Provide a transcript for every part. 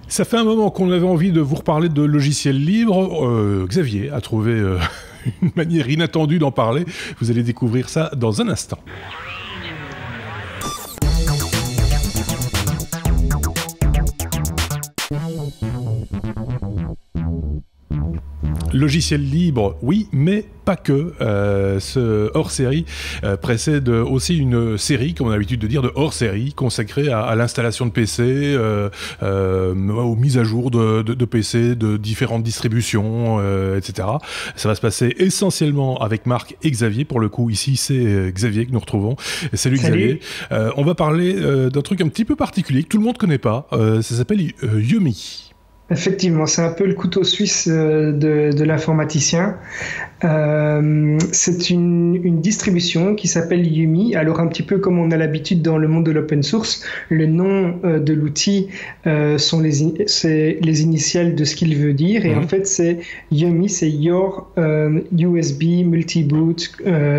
Ça fait un moment qu'on avait envie de vous reparler de logiciels libres. Xavier a trouvé une manière inattendue d'en parler. Vous allez découvrir ça dans un instant. Logiciel libre, oui, mais pas que. Ce hors-série précède aussi une série, comme on a l'habitude de dire, de hors-série, consacrée à l'installation de PC, aux mises à jour de PC, de différentes distributions, etc. Ça va se passer essentiellement avec Marc et Xavier. Pour le coup, ici, c'est Xavier que nous retrouvons. Salut. Xavier. On va parler d'un truc un petit peu particulier que tout le monde ne connaît pas. Ça s'appelle Yumi. Effectivement, c'est un peu le couteau suisse de l'informaticien. C'est une distribution qui s'appelle Yumi. Alors un petit peu comme on a l'habitude dans le monde de l'open source, le nom de l'outil sont les initiales de ce qu'il veut dire. Et en fait, c'est Yumi, c'est Your USB Multi-Boot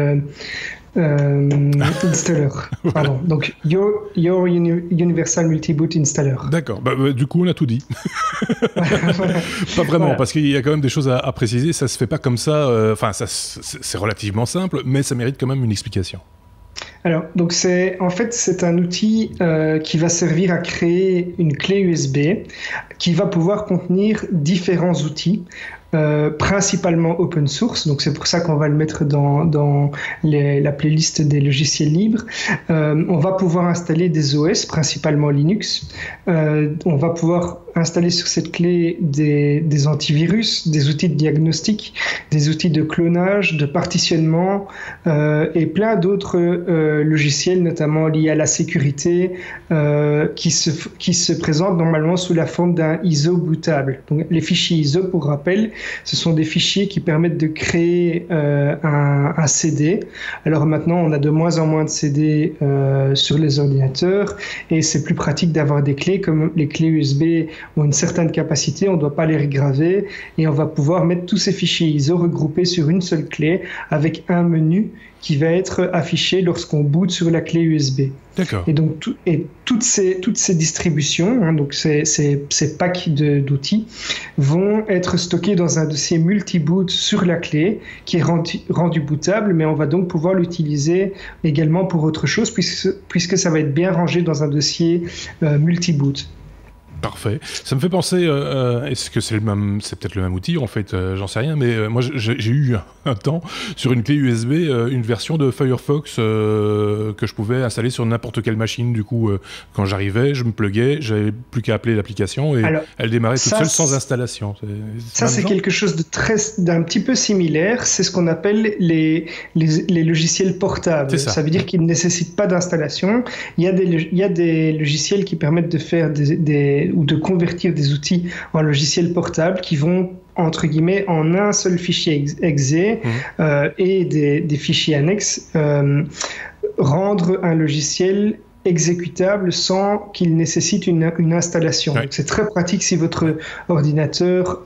Installer. Pardon. Donc Your Universal Multi-Boot Installer. D'accord. Du coup, on a tout dit. Pas vraiment, voilà. Parce qu'il y a quand même des choses à préciser. Ça se fait pas comme ça. Enfin, c'est relativement simple, mais ça mérite quand même une explication. Alors, donc c'est un outil qui va servir à créer une clé USB qui va pouvoir contenir différents outils. Principalement open source, donc c'est pour ça qu'on va le mettre dans la playlist des logiciels libres. On va pouvoir installer des OS, principalement Linux. On va pouvoir installer sur cette clé des antivirus, des outils de diagnostic, des outils de clonage, de partitionnement et plein d'autres logiciels, notamment liés à la sécurité, qui se présentent normalement sous la forme d'un ISO bootable. Donc, les fichiers ISO, pour rappel, ce sont des fichiers qui permettent de créer un CD. Alors maintenant, on a de moins en moins de CD sur les ordinateurs et c'est plus pratique d'avoir des clés comme les clés USB ont une certaine capacité, on ne doit pas les regraver et on va pouvoir mettre tous ces fichiers ISO regroupés sur une seule clé avec un menu qui va être affiché lorsqu'on boot sur la clé USB. D'accord. Et donc toutes ces distributions, hein, donc ces packs d'outils, vont être stockés dans un dossier multi-boot sur la clé qui est rendu bootable, mais on va donc pouvoir l'utiliser également pour autre chose puisque ça va être bien rangé dans un dossier multi-boot. Parfait. Ça me fait penser, est-ce que c'est peut-être le même outil en fait, j'en sais rien, mais moi j'ai eu un temps sur une clé USB une version de Firefox que je pouvais installer sur n'importe quelle machine. Du coup, quand j'arrivais, je me pluguais, j'avais plus qu'à appeler l'application et elle démarrait toute seule sans installation. C'est quelque chose d'un petit peu similaire. C'est ce qu'on appelle les logiciels portables. Ça veut dire qu'ils ne nécessitent pas d'installation. Il y a des logiciels qui permettent de faire ou de convertir des outils en logiciels portables qui vont entre guillemets en un seul fichier exe et des fichiers annexes rendre un logiciel exécutable sans qu'il nécessite une installation. Ouais. Donc c'est très pratique si votre ordinateur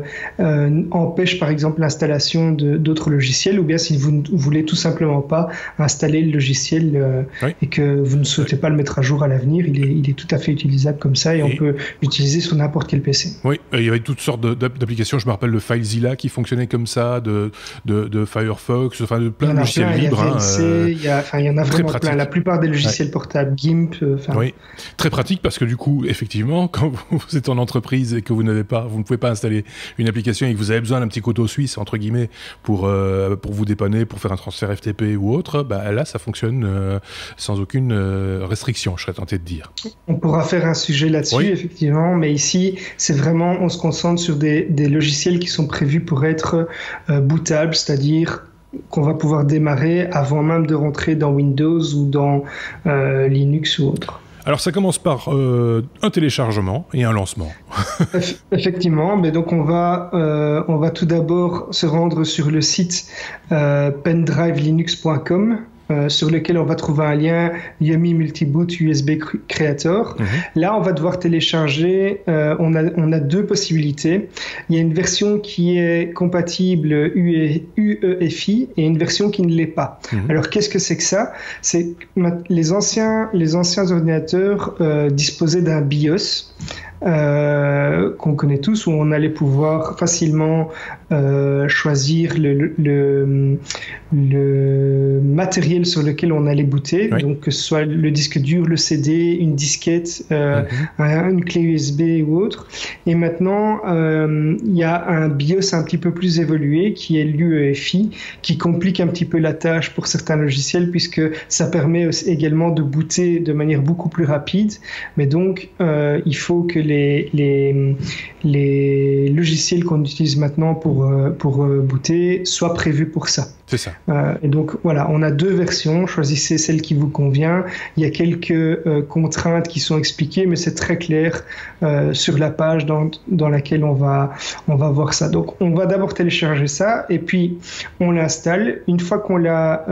empêche par exemple l'installation d'autres logiciels ou bien si vous ne voulez tout simplement pas installer le logiciel et que vous ne souhaitez pas le mettre à jour à l'avenir, il est tout à fait utilisable comme ça et on peut l'utiliser sur n'importe quel PC. Oui, il y avait toutes sortes d'applications, je me rappelle le FileZilla qui fonctionnait comme ça, de Firefox, enfin de plein de logiciels libres. Il y en a vraiment plein, la plupart des logiciels portables. GIMP. Oui, très pratique parce que du coup, effectivement, quand vous êtes en entreprise et que vous ne pouvez pas installer une application et que vous avez besoin d'un petit couteau suisse, entre guillemets, pour vous dépanner, pour faire un transfert FTP ou autre, là, ça fonctionne sans aucune restriction, je serais tenté de dire. On pourra faire un sujet là-dessus, effectivement, mais ici, c'est vraiment, on se concentre sur des logiciels qui sont prévus pour être bootables, c'est-à-dire qu'on va pouvoir démarrer avant même de rentrer dans Windows ou dans Linux ou autre. Alors ça commence par un téléchargement et un lancement. Effectivement, mais donc on va tout d'abord se rendre sur le site pendrivelinux.com sur lequel on va trouver un lien Yumi Multi-Boot USB Creator. Là, on va devoir télécharger, on a deux possibilités. Il y a une version qui est compatible UEFI et une version qui ne l'est pas. Alors, qu'est-ce que c'est que ça? C'est les anciens ordinateurs disposaient d'un BIOS qu'on connaît tous, où on allait pouvoir facilement choisir le matériel sur lequel on allait booter, Oui. donc que ce soit le disque dur, le CD, une disquette, une clé USB ou autre. Et maintenant, il y a un BIOS un petit peu plus évolué qui est l'UEFI, qui complique un petit peu la tâche pour certains logiciels puisque ça permet également de booter de manière beaucoup plus rapide. Mais donc, il faut que les logiciels qu'on utilise maintenant pour booter soient prévus pour ça. C'est ça. Et donc voilà, on a 2 versions, choisissez celle qui vous convient. Il y a quelques contraintes qui sont expliquées, mais c'est très clair sur la page dans laquelle on va voir ça. Donc on va d'abord télécharger ça et puis on l'installe. Une fois qu'on l'a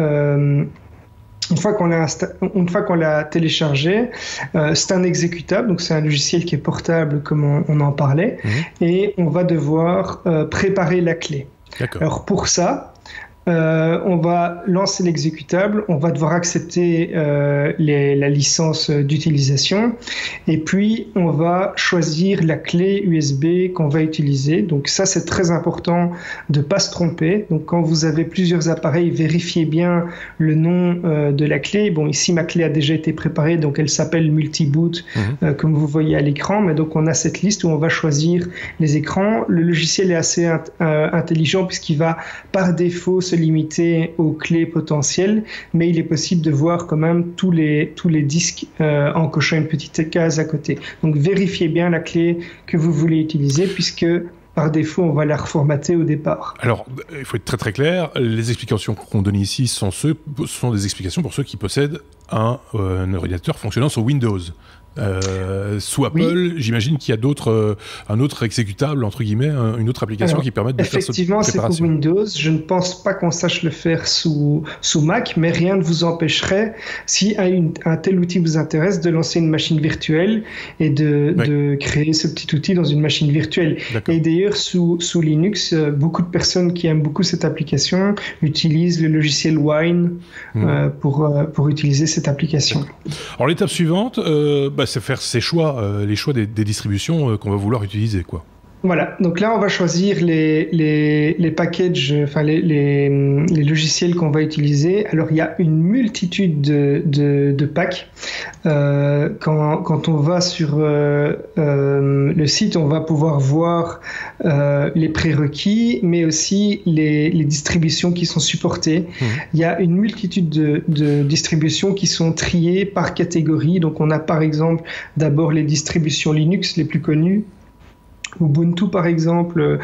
téléchargé, c'est un exécutable, donc c'est un logiciel qui est portable comme on en parlait, et on va devoir préparer la clé. D'accord. Alors pour ça, on va lancer l'exécutable, on va devoir accepter la licence d'utilisation et puis on va choisir la clé USB qu'on va utiliser. Donc ça c'est très important de ne pas se tromper. Donc quand vous avez plusieurs appareils, vérifiez bien le nom de la clé. Bon, ici ma clé a déjà été préparée, donc elle s'appelle Multiboot comme vous voyez à l'écran, mais donc on a cette liste où on va choisir les écrans. Le logiciel est assez intelligent puisqu'il va par défaut se limiter aux clés potentielles, mais il est possible de voir quand même tous les disques en cochant une petite case à côté. Donc vérifiez bien la clé que vous voulez utiliser puisque par défaut, on va la reformater au départ. Alors, il faut être très très clair, les explications qu'on donne ici sont des explications pour ceux qui possèdent un ordinateur fonctionnant sur Windows. Sous Apple, oui. J'imagine qu'il y a un autre exécutable, entre guillemets, une autre application qui permet de faire cette préparation. Effectivement, c'est pour Windows. Je ne pense pas qu'on sache le faire sous Mac, mais rien ne vous empêcherait, si un tel outil vous intéresse, de lancer une machine virtuelle et de créer ce petit outil dans une machine virtuelle. D'accord. Et d'ailleurs, sous Linux, beaucoup de personnes qui aiment beaucoup cette application utilisent le logiciel Wine pour utiliser cette application. Alors, l'étape suivante, c'est faire ses choix, les choix des distributions qu'on va vouloir utiliser, quoi. Voilà, donc là on va choisir les packages, enfin les logiciels qu'on va utiliser. Alors il y a une multitude de packs. Quand on va sur le site, on va pouvoir voir les prérequis, mais aussi les distributions qui sont supportées. Il y a une multitude de distributions qui sont triées par catégorie. Donc on a par exemple d'abord les distributions Linux les plus connues. Ubuntu par exemple,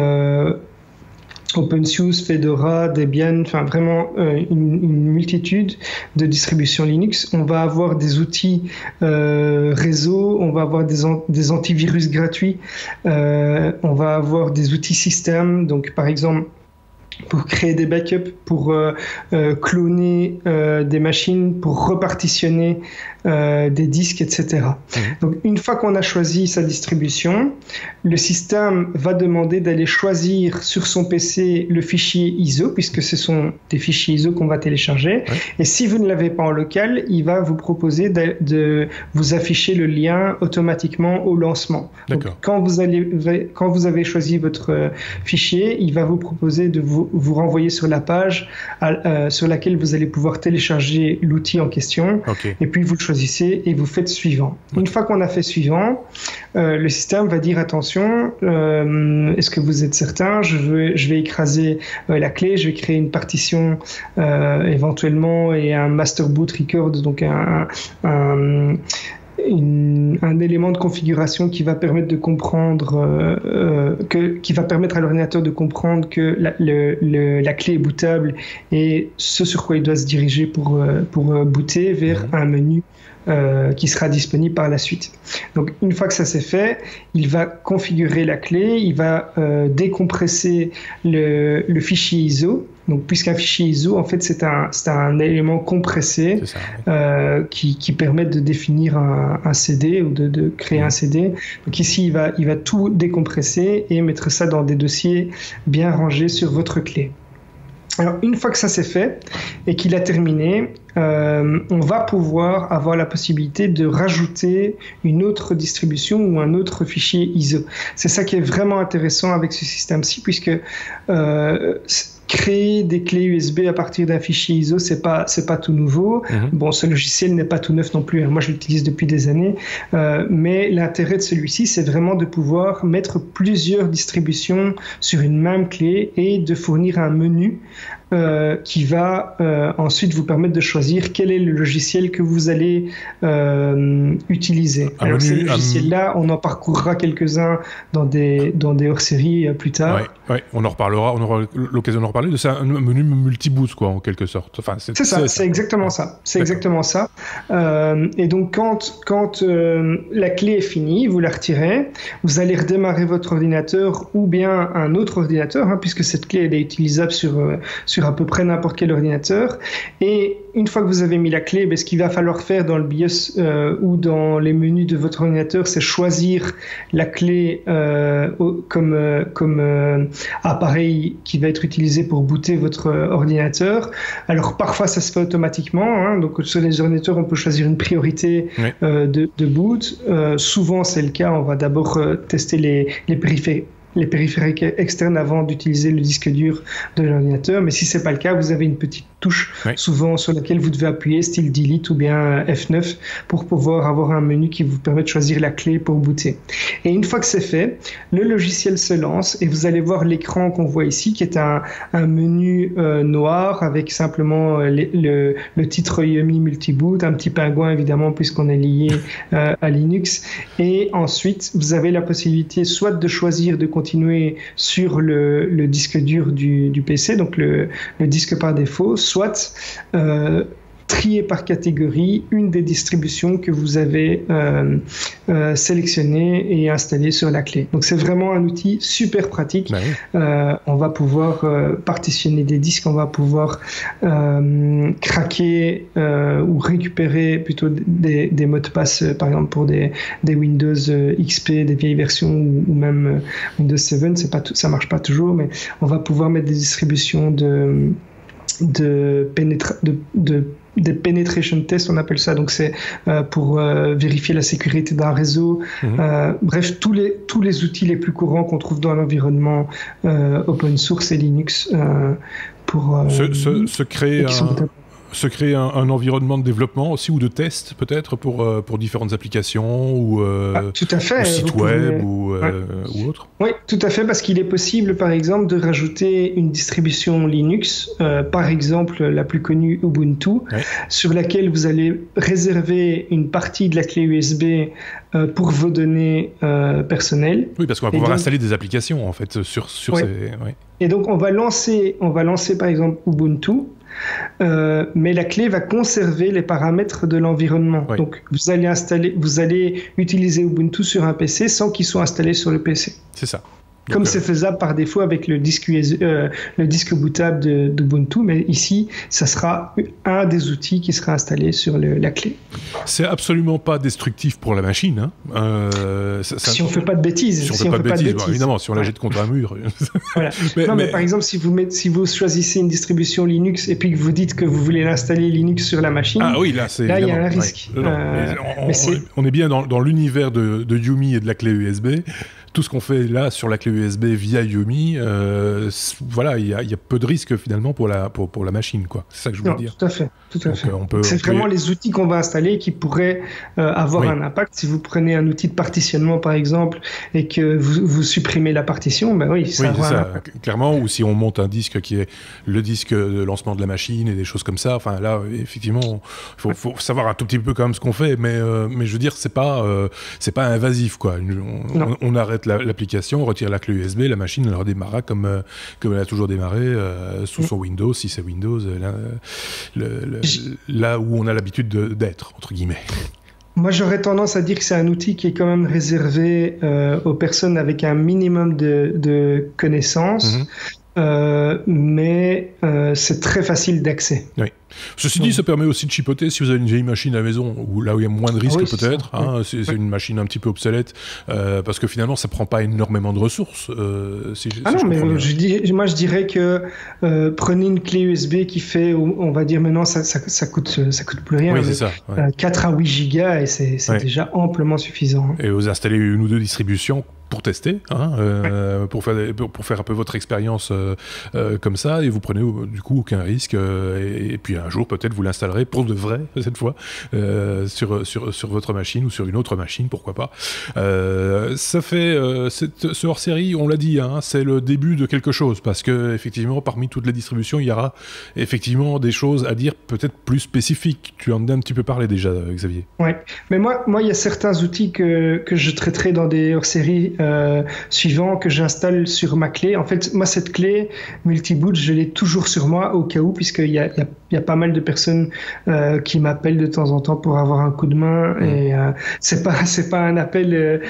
OpenSUSE, Fedora, Debian, enfin vraiment une multitude de distributions Linux. On va avoir des outils réseau, on va avoir des antivirus gratuits, on va avoir des outils système, donc par exemple pour créer des backups, pour cloner des machines, pour repartitionner des disques, etc. Donc une fois qu'on a choisi sa distribution, le système va demander d'aller choisir sur son PC le fichier ISO, puisque ce sont des fichiers ISO qu'on va télécharger. Et si vous ne l'avez pas en local, il va vous proposer de vous afficher le lien automatiquement au lancement. Donc, quand vous avez choisi votre fichier, il va vous proposer de vous renvoyer sur la page sur laquelle vous allez pouvoir télécharger l'outil en question. Et puis vous le choisissez et vous faites suivant. Une fois qu'on a fait suivant, le système va dire attention, est-ce que vous êtes certain, je vais écraser la clé, je vais créer une partition éventuellement et un master boot record, donc un élément de configuration qui va permettre de comprendre qui va permettre à l'ordinateur de comprendre que la clé est bootable et ce sur quoi il doit se diriger pour booter vers un menu qui sera disponible par la suite. Donc une fois que ça c'est fait, il va configurer la clé, il va décompresser le fichier ISO. Donc puisqu'un fichier ISO en fait c'est un élément compressé qui permet de définir un CD ou de créer un CD. Donc ici il va tout décompresser et mettre ça dans des dossiers bien rangés sur votre clé. Alors, une fois que ça c'est fait et qu'il a terminé, on va pouvoir avoir la possibilité de rajouter une autre distribution ou un autre fichier ISO. C'est ça qui est vraiment intéressant avec ce système-ci, puisque créer des clés USB à partir d'un fichier ISO, c'est pas tout nouveau. Bon, ce logiciel n'est pas tout neuf non plus. Moi, je l'utilise depuis des années. Mais l'intérêt de celui-ci, c'est vraiment de pouvoir mettre plusieurs distributions sur une même clé et de fournir un menu qui va ensuite vous permettre de choisir quel est le logiciel que vous allez utiliser. Alors ces logiciels-là, on en parcourra quelques-uns dans des hors-séries plus tard. Ouais, on en reparlera, on aura l'occasion d'en reparler. C'est un menu multi-boot, quoi, en quelque sorte. Enfin, c'est ça, c'est exactement ça. C'est exactement ça. Et donc, quand la clé est finie, vous la retirez, vous allez redémarrer votre ordinateur ou bien un autre ordinateur, puisque cette clé elle est utilisable sur à peu près n'importe quel ordinateur. Et une fois que vous avez mis la clé, ce qu'il va falloir faire dans le BIOS ou dans les menus de votre ordinateur, c'est choisir la clé comme appareil qui va être utilisé pour booter votre ordinateur. Alors parfois ça se fait automatiquement, donc sur les ordinateurs on peut choisir une priorité de boot. Souvent c'est le cas, on va d'abord tester les périphériques externes avant d'utiliser le disque dur de l'ordinateur, mais si c'est pas le cas, vous avez une petite touche souvent sur laquelle vous devez appuyer, style Delete ou bien F9 pour pouvoir avoir un menu qui vous permet de choisir la clé pour booter. Et une fois que c'est fait, le logiciel se lance et vous allez voir l'écran qu'on voit ici qui est un menu noir avec simplement le titre Yummy Multiboot, un petit pingouin évidemment puisqu'on est lié à Linux, et ensuite vous avez la possibilité soit de choisir de continuer sur le disque dur du PC, donc le disque par défaut, soit trier par catégorie une des distributions que vous avez sélectionnées et installées sur la clé. Donc c'est vraiment un outil super pratique. On va pouvoir partitionner des disques, on va pouvoir craquer ou récupérer plutôt des mots de passe, par exemple pour des Windows XP, des vieilles versions ou même Windows 7, ça marche pas toujours, mais on va pouvoir mettre des distributions des penetration tests, on appelle ça, donc c'est pour vérifier la sécurité d'un réseau. Bref, tous les outils les plus courants qu'on trouve dans l'environnement open source et Linux pour se créer un environnement de développement aussi ou de test peut-être pour différentes applications ou tout à fait. Site web ou autre. Oui, tout à fait, parce qu'il est possible par exemple de rajouter une distribution Linux, par exemple la plus connue Ubuntu, sur laquelle vous allez réserver une partie de la clé USB pour vos données personnelles. Oui, parce qu'on va pouvoir installer des applications en fait sur ces... Et donc on va lancer par exemple Ubuntu. Mais la clé va conserver les paramètres de l'environnement. Donc vous allez utiliser Ubuntu sur un PC sans qu'il soit installé sur le PC. C'est ça. Comme c'est faisable par défaut avec le disque bootable d'Ubuntu, mais ici, ça sera un des outils qui sera installé sur la clé. C'est absolument pas destructif pour la machine. Si on ne fait pas de bêtises. Si on ne fait pas de bêtises, évidemment, si on la jette contre un mur. Voilà. mais par exemple, si vous choisissez une distribution Linux et puis que vous dites que vous voulez l'installer Linux sur la machine, là il y a un risque. On est bien dans l'univers de Yumi et de la clé USB. Tout ce qu'on fait là sur la clé USB via Yumi, voilà, il y a peu de risques finalement pour la machine, quoi. C'est ça que je voulais dire. Tout à fait. C'est vraiment les outils qu'on va installer qui pourraient avoir un impact. Si vous prenez un outil de partitionnement par exemple et que vous supprimez la partition, ça aura un impact. Clairement, ou si on monte un disque qui est le disque de lancement de la machine et des choses comme ça. Enfin là, effectivement, faut savoir un tout petit peu quand même ce qu'on fait, mais je veux dire, c'est pas invasif, quoi. On arrête l'application, on retire la clé USB, la machine elle redémarrera comme elle a toujours démarré sous son Windows, si c'est Windows, là où on a l'habitude d'être, entre guillemets. Moi, j'aurais tendance à dire que c'est un outil qui est quand même réservé aux personnes avec un minimum de connaissances, mais c'est très facile d'accès. Ceci dit, ça permet aussi de chipoter si vous avez une vieille machine à la maison, ou là où il y a moins de risques peut-être. C'est une machine un petit peu obsolète, parce que finalement, ça prend pas énormément de ressources. Moi je dirais que prenez une clé USB qui fait, on va dire maintenant, ça coûte plus rien. Oui, c'est ça. 4 à 8 gigas et c'est déjà amplement suffisant. Et vous installez une ou deux distributions pour tester, pour faire un peu votre expérience comme ça, et vous prenez du coup aucun risque, et puis un jour peut-être vous l'installerez pour de vrai cette fois sur votre machine ou sur une autre machine, pourquoi pas. Ça fait ce hors-série, on l'a dit, c'est le début de quelque chose, parce que effectivement parmi toutes les distributions il y aura effectivement des choses à dire peut-être plus spécifiques. Tu en as un petit peu parlé déjà, Xavier. Ouais, mais moi il y a certains outils que je traiterai dans des hors-séries suivant que j'installe sur ma clé. En fait, moi, cette clé multi-boot, je l'ai toujours sur moi au cas où, puisqu'il y a pas mal de personnes qui m'appellent de temps en temps pour avoir un coup de main. Et c'est pas un appel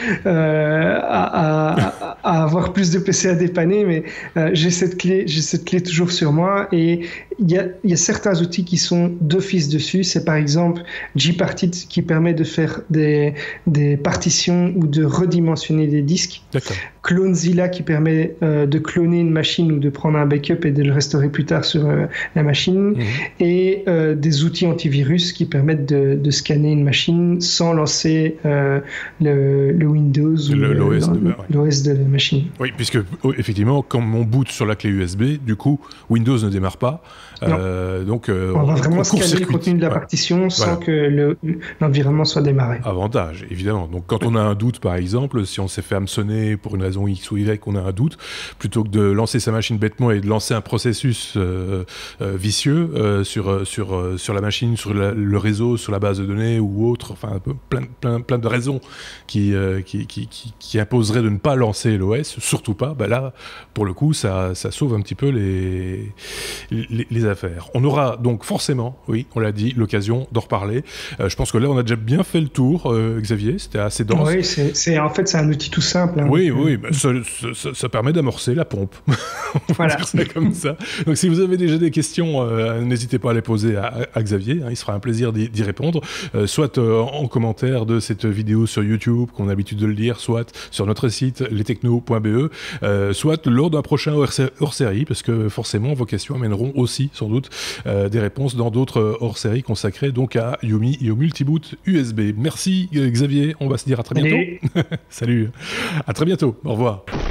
à avoir plus de PC à dépanner, mais j'ai cette clé toujours sur moi. Et il y a certains outils qui sont d'office dessus. C'est par exemple Gparted qui permet de faire des partitions ou de redimensionner des disques. D'accord. Clonezilla qui permet de cloner une machine ou de prendre un backup et de le restaurer plus tard sur la machine. Et des outils antivirus qui permettent de scanner une machine sans lancer le Windows ou l'OS de la machine. Oui, puisque effectivement, quand on boot sur la clé USB, du coup, Windows ne démarre pas. Donc, on va vraiment scanner le contenu de la partition sans que l'environnement soit démarré. Avantage, évidemment. Donc, quand on a un doute, par exemple, si on s'est fait hameçonner pour une raison X ou Y, on a un doute, plutôt que de lancer sa machine bêtement et de lancer un processus vicieux sur la machine, sur le réseau, sur la base de données ou autre, enfin, plein de raisons qui imposeraient de ne pas lancer l'OS, surtout pas. Là, pour le coup, ça sauve un petit peu les affaires. On aura donc forcément, oui, on l'a dit, l'occasion d'en reparler. Je pense que là, on a déjà bien fait le tour, Xavier, c'était assez dense. Oui, en fait, c'est un outil tout simple. Oui, ça permet d'amorcer la pompe. On va dire ça comme ça. Donc, si vous avez déjà des questions, n'hésitez pas à les poser à Xavier, il sera un plaisir d'y répondre, soit en commentaire de cette vidéo sur YouTube, qu'on a l'habitude de le dire, soit sur notre site lestechno.be, soit lors d'un prochain hors-série, parce que forcément, vos questions amèneront aussi, sans doute, des réponses dans d'autres hors-séries consacrées donc à Yumi et au multiboot USB. Merci Xavier, on va se dire à très bientôt. Salut. Salut, à très bientôt, au revoir.